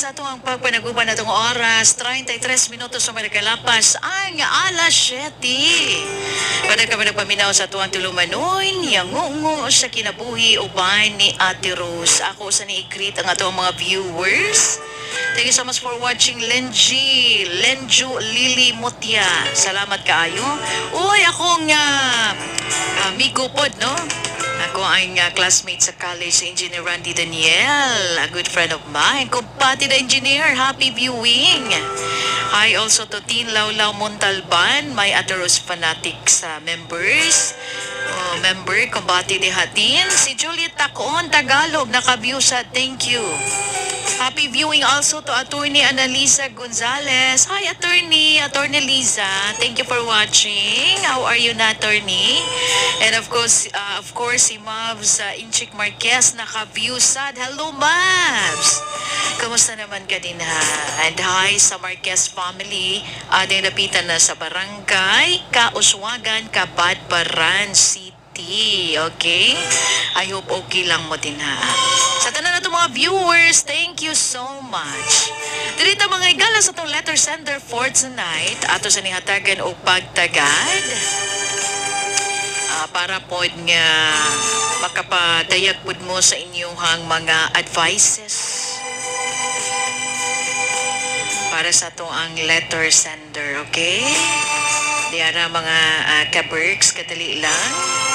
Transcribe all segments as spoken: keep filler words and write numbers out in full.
sa itong pagpanaguban na itong oras, thirty-three minutos sa Marikalapas, ang alas siyete. Pada kami nagpaminaw sa tuwang tulumanon, yangungo sa kinabuhi uban ni Ate Rose. Ako sa ni-greet ang atong mga viewers. Thank you so much for watching, Lenji, Lenju Lily Mutia. Salamat kaayo. Uy, akong uh, amigo pod, no? Ako ang uh, classmate sa college, si Engineer Randy Daniel, a good friend of mine. Kumpati na engineer, happy viewing. Hi also to Tin Laulaw Montalban, my Ateros Fanatics uh, members. Uh, member, kumpati ni Hatin. Si Juliet Tacon, Tagalog, naka-view sa thank you. Happy viewing also to Attorney Annalisa Gonzalez. Hi, Attorney. Attorney Liza. Thank you for watching. How are you na, Attorney? And of course, uh, of course, si Mavs uh, Inchik Marquez naka-view sad. Hello, Mavs! Kamusta naman ka din, ha? And hi sa Marquez family. Ating napitan na sa barangay Kauswagan, Kabadbaran City. Okay? I hope okay lang mo din, ha? Sa tanan na itong mga viewers, thank you so much. Dito mga igala sa itong letter sender for tonight, ato sa nihatagan o pagtagad. Uh, para po nga makapadayag po mo sa inyong mga advices. Para sa itong ang letter sender, okay? Diara mga uh, kaberks, kadali lang.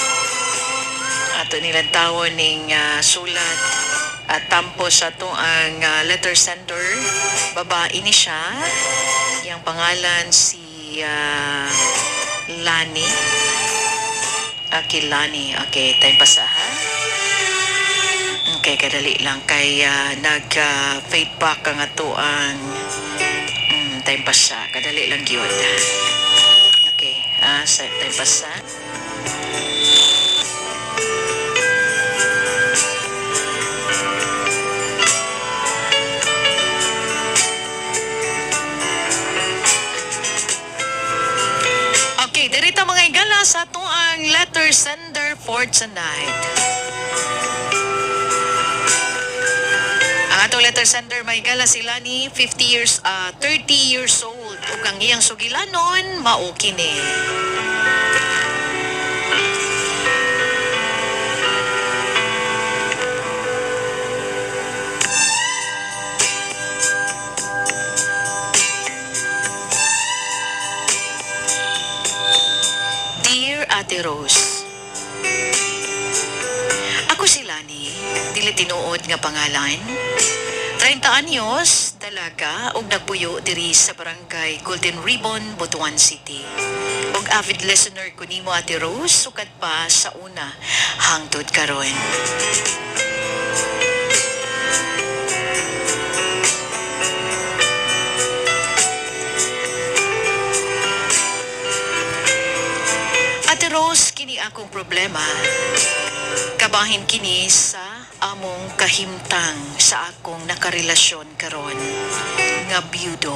Ato nilang tawon ng uh, sulat at tampo sa to ang uh, letter sender. Babae ni siya. Yang pangalan si uh, Lani. Okay, Lani. Okay, tayo pa sa ha. Okay, kadali lang. Kay uh, nag-feedback uh, ang ato ang um, tayo pa sa. Kadali lang yun. Okay, uh, tayo pa sa. Dirito mga igala sa itong ang letter sender for tonight. Ang atong letter sender mga igala si Lani, fifty years, uh, thirty years old. Ug ang iyang sugilanon, mao kini. Ate Rose. Ako si Lani, dili tinuod nga pangalan. thirty anyos, dalaga, ug nagpuyo diri sa barangay Golden Ribbon, Butuan City. Ug avid listener ko nimo Ate Rose, sukad pa sa una hangtod karon. Ate Rose, kini akong problema. Kabahin kini sa among kahimtang sa akong nakarelasyon karon nga byudo.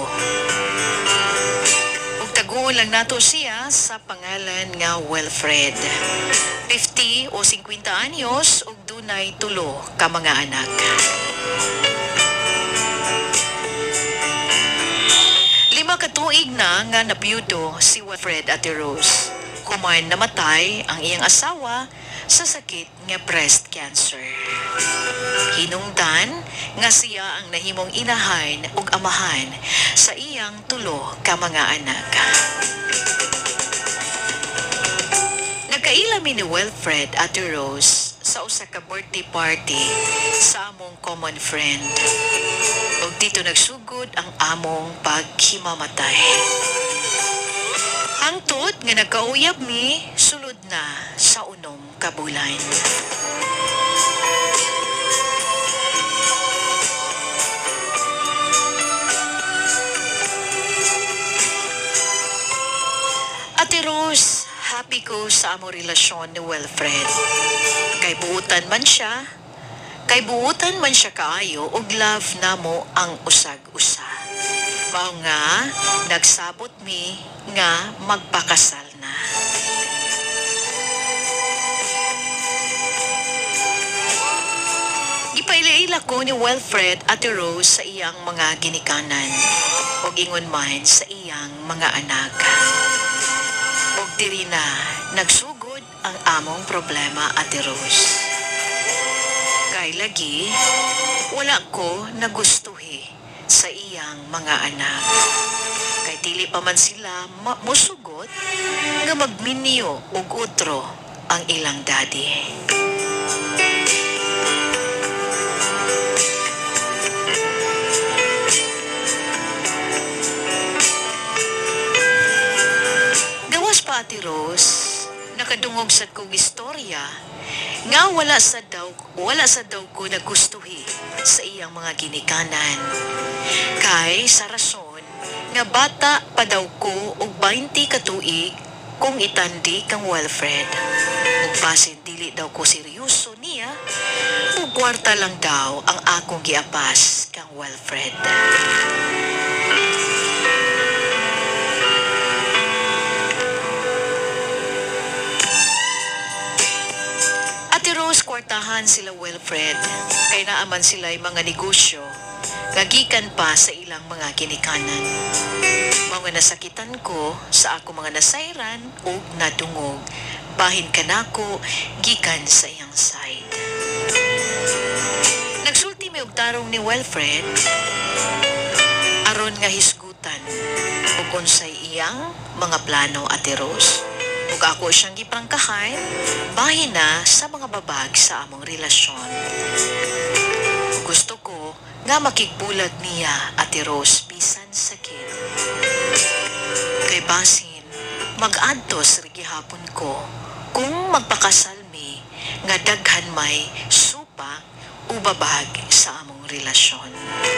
Ug taguon lang nato siya sa pangalan nga Wilfred. fifty o fifty anyos ug dunay tulo ka mga anak. Lima ka tuig na nga nabyudo si Wilfred, Ate Rose. Kumain namatay ang iyang asawa sa sakit nga breast cancer. Hinungdan nga siya ang nahimong inahan ug amahan sa iyang tulo ka mga anak. Nagkailami ni Wilfred, Ate Rose, sa usa ka birthday party sa among common friend. Ug dito nagsugod ang among paghimamatay. Hangtod nga nagkauyab mi, sulod na sa unong kabulan. Ate Rose, happy ko sa among relasyon ni Wilfred. Kay buutan man siya, kay buutan man siya kaayo, og love namo ang usag-usa. Mao nga, nagsabot mi nga magpakasal na. Gipaila-ila ko ni Wilfred at Rose sa iyang mga ginikanan o ingon man sa iyang mga anak. Og diri na nagsugod ang among problema, Ate Rose. Kay lagi, wala ko nagustuhi sa iyang mga anak. Kay dili pa man sila ma- musugot nga magminyo og utro ang ilang daddy. Gawas pa, Ate Rose, nakadungog sa kong istorya nga wala sa daw wala sa daw ko nagustuhi sa iyang mga ginikanan. Kay sa rason nga bata pa daw ko og twenty ka tuig kung itandi kang Wilfred. Ug basin dili daw ko seryoso niya, ug kwarta lang daw ang akong giapas kang Wilfred. Ate Rose, kwartahan sila Wilfred, kay naaman sila'y mga negosyo, gagikan pa sa ilang mga ginikanan. Mga nasakitan ko sa ako mga nasayran o nadungog, bahin ka na ko, gikan sa iyang side. Nagsulti may tarong ni Wilfred, aron nga hisgutan, ug unsay iyang mga plano, Ate Rose. Ug ako siyang giprangkahan, bahin na sa mga babag sa among relasyon. Gusto ko nga makigbulag niya, Ate Rose, bisan sakit. Kay basin, mag-adtos ri gihapon ko kung magpakasalmi nga daghan may supa o babag sa among relasyon.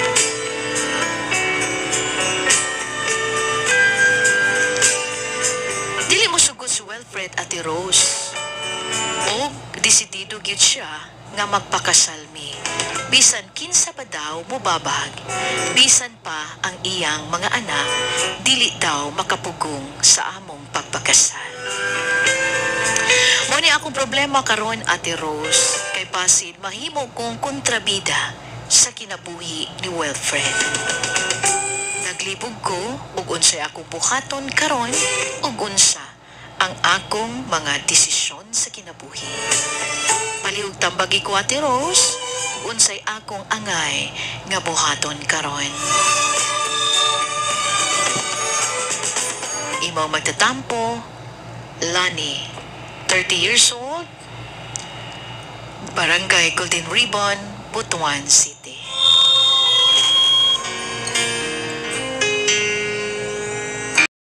Dili mo sugod si Wilfred, Ate Rose. O desidido gyud siya nga magpakasalmi. Bisan kinsa pa daw mubabag, bisan pa ang iyang mga anak, dili daw makapugong sa among pagpakasal. Mo ni akong problema karon, Ate Rose, kay basin mahimo kong kontrabida sa kinabuhi ni Wilfred. Naglibog ko ug unsay akong buhaton karon ug unsa ang akong mga desisyon sa kinabuhi. Palihog tambagi ko, Ate Rose, ug unsay akong angay nga buhaton karon. Imaw magtatampo, Lani, thirty years old, Barangay Golden Ribbon, Butuan City.